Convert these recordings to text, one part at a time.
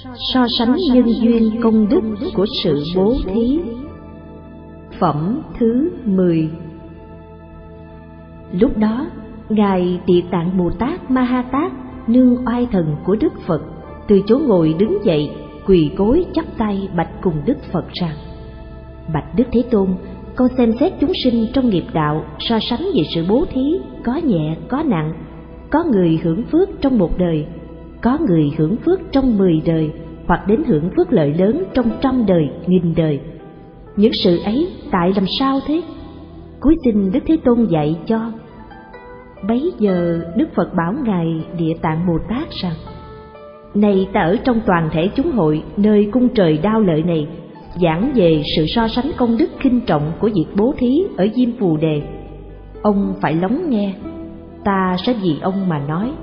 so sánh nhân duyên công đức của sự bố thí. Phẩm thứ 10. Lúc đó, Ngài Địa Tạng Bồ Tát Ma Ha Tát, nương oai thần của Đức Phật, từ chỗ ngồi đứng dậy, quỳ gối chắp tay bạch cùng Đức Phật rằng: Bạch Đức Thế Tôn, con xem xét chúng sinh trong nghiệp đạo, so sánh về sự bố thí, có nhẹ có nặng, có người hưởng phước trong một đời, có người hưởng phước trong 10 đời, hoặc đến hưởng phước lợi lớn trong 100 đời, 1000 đời. Những sự ấy tại làm sao thế? Cúi xin Đức Thế Tôn dạy cho. Bấy giờ Đức Phật bảo Ngài Địa Tạng Bồ Tát rằng: Này ta ở trong toàn thể chúng hội nơi cung trời Đao Lợi này, giảng về sự so sánh công đức khinh trọng của việc bố thí ở Diêm Phù Đề. Ông phải lắng nghe, ta sẽ vì ông mà nói.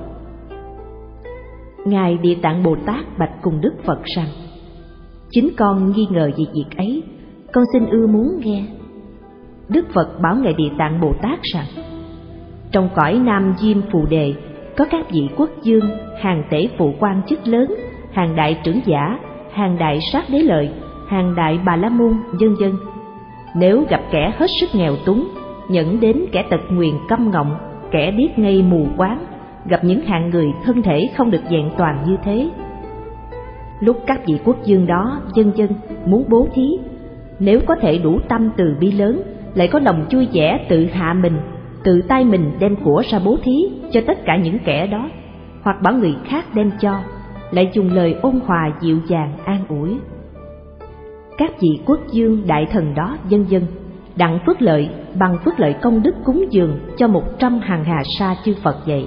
Ngài Địa Tạng Bồ Tát bạch cùng Đức Phật rằng: Chính con nghi ngờ về việc ấy, con xin ưa muốn nghe. Đức Phật bảo Ngài Địa Tạng Bồ Tát rằng: Trong cõi Nam Diêm Phù Đề có các vị quốc vương, hàng tể phụ quan chức lớn, hàng đại trưởng giả, hàng đại sát đế lợi, hàng đại bà la môn, vân vân. Nếu gặp kẻ hết sức nghèo túng, nhẫn đến kẻ tật nguyền câm ngọng, kẻ điếc ngây mù quáng, gặp những hạng người thân thể không được vẹn toàn như thế, lúc các vị quốc vương đó, vân vân, muốn bố thí, nếu có thể đủ tâm từ bi lớn, lại có lòng vui vẻ tự hạ mình, tự tay mình đem của ra bố thí cho tất cả những kẻ đó, hoặc bảo người khác đem cho, lại dùng lời ôn hòa dịu dàng an ủi. Các vị quốc vương đại thần đó, vân vân, đặng phước lợi bằng phước lợi công đức cúng dường cho 100 hàng hà sa chư Phật vậy.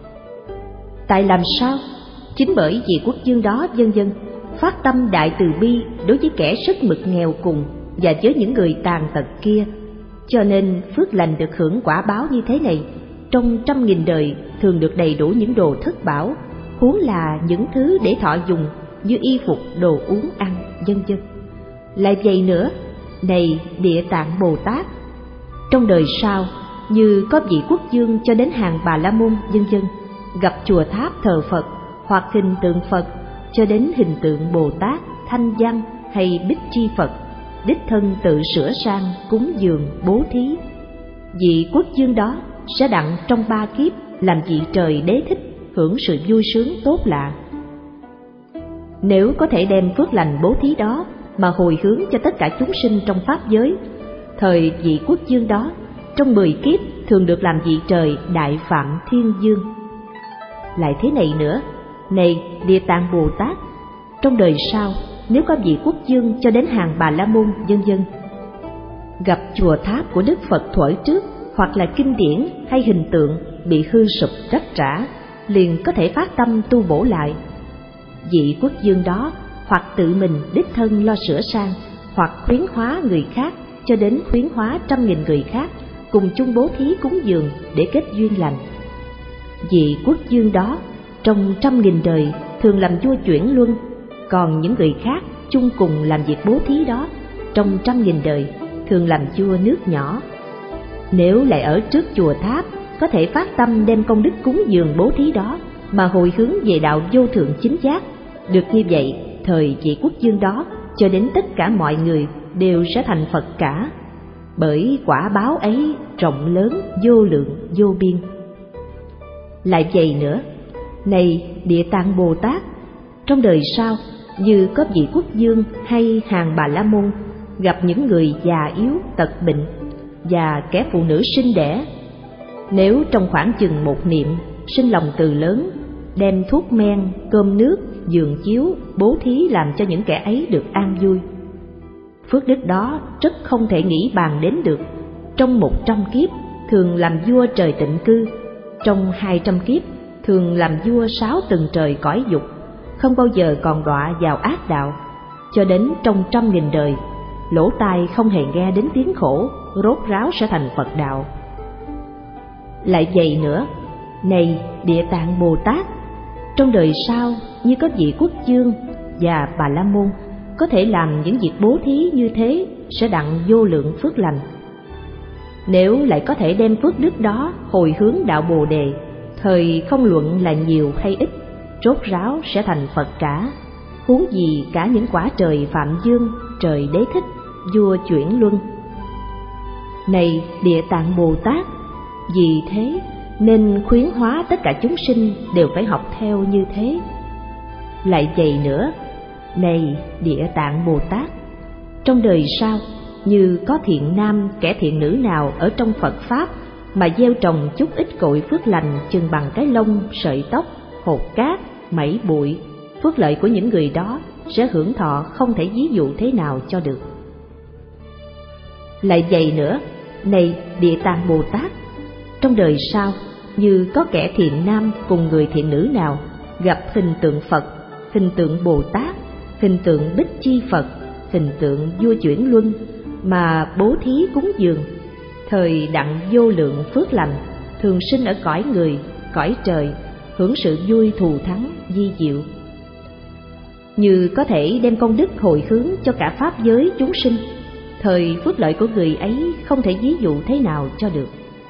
Tại làm sao? Chính bởi vì quốc vương đó, vân vân, phát tâm đại từ bi đối với kẻ sức mực nghèo cùng và với những người tàn tật kia, cho nên phước lành được hưởng quả báo như thế này trong 100.000 đời thường được đầy đủ những đồ thất bảo, huống là những thứ để thọ dùng như y phục, đồ uống ăn, vân vân. Lại vậy nữa, này Địa Tạng Bồ Tát, trong đời sau, như có vị quốc vương cho đến hàng bà la môn, vân vân, gặp chùa tháp thờ Phật hoặc hình tượng Phật, cho đến hình tượng Bồ Tát, Thanh Văn hay Bích Chi Phật, đích thân tự sửa sang cúng dường bố thí, vị quốc vương đó sẽ đặng trong 3 kiếp làm vị trời đế thích, hưởng sự vui sướng tốt lạ. Nếu có thể đem phước lành bố thí đó mà hồi hướng cho tất cả chúng sinh trong pháp giới, thời vị quốc vương đó trong 10 kiếp thường được làm vị trời Đại Phạm Thiên Dương. Lại thế này nữa, này Địa Tạng Bồ Tát, trong đời sau, nếu có vị quốc vương cho đến hàng bà la môn, vân vân, gặp chùa tháp của Đức Phật thuở trước, hoặc là kinh điển hay hình tượng bị hư sụp rách rã, liền có thể phát tâm tu bổ lại. Vị quốc vương đó hoặc tự mình đích thân lo sửa sang, hoặc khuyến hóa người khác cho đến khuyến hóa 100.000 người khác cùng chung bố thí cúng dường để kết duyên lành. Vị quốc vương đó trong 100.000 đời thường làm vua chuyển luân, còn những người khác chung cùng làm việc bố thí đó trong 100.000 đời thường làm vua nước nhỏ. Nếu lại ở trước chùa tháp, có thể phát tâm đem công đức cúng dường bố thí đó mà hồi hướng về đạo vô thượng chính giác, được như vậy, thời vị quốc vương đó cho đến tất cả mọi người đều sẽ thành Phật cả, bởi quả báo ấy rộng lớn, vô lượng, vô biên. Lại vậy nữa, này Địa Tạng Bồ Tát, trong đời sau, như có vị quốc vương hay hàng bà la môn gặp những người già yếu, tật bệnh và kẻ phụ nữ sinh đẻ, nếu trong khoảng chừng một niệm sinh lòng từ lớn, đem thuốc men, cơm nước, giường chiếu bố thí làm cho những kẻ ấy được an vui, phước đức đó rất không thể nghĩ bàn đến được. Trong 100 kiếp thường làm vua trời tịnh cư, trong 200 kiếp thường làm vua 6 tầng trời cõi dục, không bao giờ còn đọa vào ác đạo, cho đến trong 100.000 đời lỗ tai không hề nghe đến tiếng khổ, rốt ráo sẽ thành Phật đạo. Lại vậy nữa, này Địa Tạng Bồ Tát, trong đời sau, như có vị quốc vương và bà la môn có thể làm những việc bố thí như thế, sẽ đặng vô lượng phước lành. Nếu lại có thể đem phước đức đó hồi hướng đạo Bồ Đề, thời không luận là nhiều hay ít, rốt ráo sẽ thành Phật cả, huống gì cả những quả trời Phạm Dương, trời Đế Thích, vua Chuyển Luân. Này Địa Tạng Bồ Tát, vì thế nên khuyến hóa tất cả chúng sinh đều phải học theo như thế. Lại vậy nữa, này Địa Tạng Bồ Tát, trong đời sau, như có thiện nam kẻ thiện nữ nào ở trong Phật Pháp mà gieo trồng chút ít cội phước lành chừng bằng cái lông, sợi tóc, hột cát, mẩy bụi, phước lợi của những người đó sẽ hưởng thọ không thể ví dụ thế nào cho được. Lại vậy nữa, này Địa Tạng Bồ Tát, trong đời sau, như có kẻ thiện nam cùng người thiện nữ nào gặp hình tượng Phật, hình tượng Bồ Tát, hình tượng Bích Chi Phật, hình tượng vua Chuyển Luân mà bố thí cúng dường, thời đặng vô lượng phước lành, thường sinh ở cõi người, cõi trời, hưởng sự vui thù thắng vi diệu. Như có thể đem công đức hồi hướng cho cả pháp giới chúng sinh, thời phước lợi của người ấy không thể ví dụ thế nào cho được.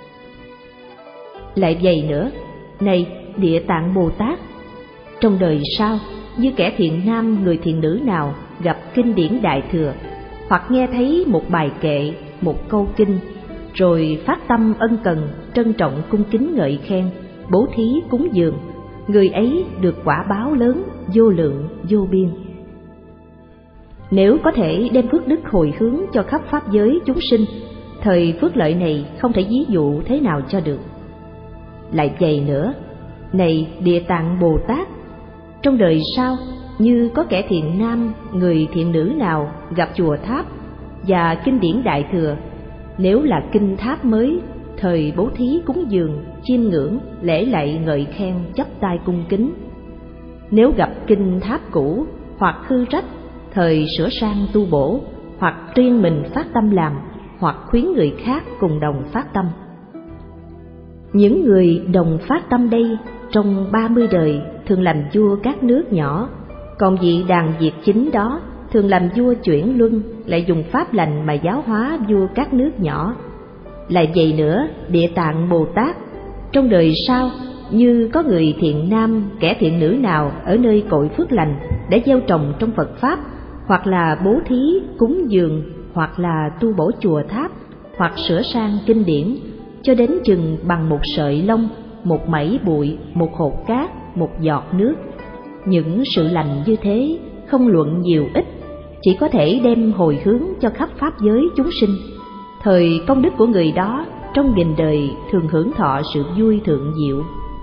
Lại vậy nữa, này Địa Tạng Bồ Tát, trong đời sau, như kẻ thiện nam người thiện nữ nào gặp kinh điển Đại Thừa, hoặc nghe thấy một bài kệ, một câu kinh, rồi phát tâm ân cần, trân trọng cung kính ngợi khen, bố thí cúng dường, người ấy được quả báo lớn, vô lượng, vô biên. Nếu có thể đem phước đức hồi hướng cho khắp pháp giới chúng sinh, thời phước lợi này không thể ví dụ thế nào cho được. Lại vậy nữa, này Địa Tạng Bồ Tát, trong đời sau, như có kẻ thiện nam, người thiện nữ nào gặp chùa tháp và kinh điển Đại Thừa, nếu là kinh tháp mới, thời bố thí cúng dường, chiêm ngưỡng, lễ lạy ngợi khen, chắp tay cung kính. Nếu gặp kinh tháp cũ hoặc hư rách, thời sửa sang tu bổ, hoặc riêng mình phát tâm làm, hoặc khuyến người khác cùng đồng phát tâm. Những người đồng phát tâm đây trong 30 đời thường làm vua các nước nhỏ, còn vị Đàn Việt Chính đó thường làm vua Chuyển Luân, lại dùng pháp lành mà giáo hóa vua các nước nhỏ. Lại vậy nữa, Địa Tạng Bồ Tát, trong đời sau, như có người thiện nam kẻ thiện nữ nào ở nơi cội phước lành đã gieo trồng trong Phật Pháp, hoặc là bố thí cúng dường, hoặc là tu bổ chùa tháp, hoặc sửa sang kinh điển, cho đến chừng bằng một sợi lông, một mẩy bụi, một hột cát, một giọt nước. Những sự lành như thế không luận nhiều ít, chỉ có thể đem hồi hướng cho khắp pháp giới chúng sinh, thời công đức của người đó trong nghìn đời thường hưởng thọ sự vui thượng diệu.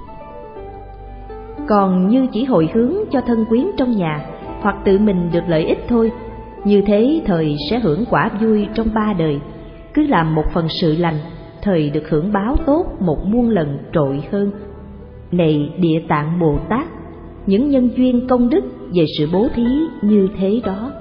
Còn như chỉ hồi hướng cho thân quyến trong nhà, hoặc tự mình được lợi ích thôi, như thế thời sẽ hưởng quả vui trong 3 đời. Cứ làm một phần sự lành, thời được hưởng báo tốt 1.000.000 lần trội hơn. Này Địa Tạng Bồ Tát, những nhân duyên công đức về sự bố thí như thế đó.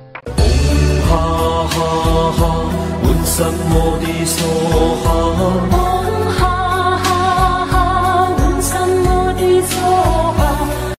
Sam Mô Đi So Ha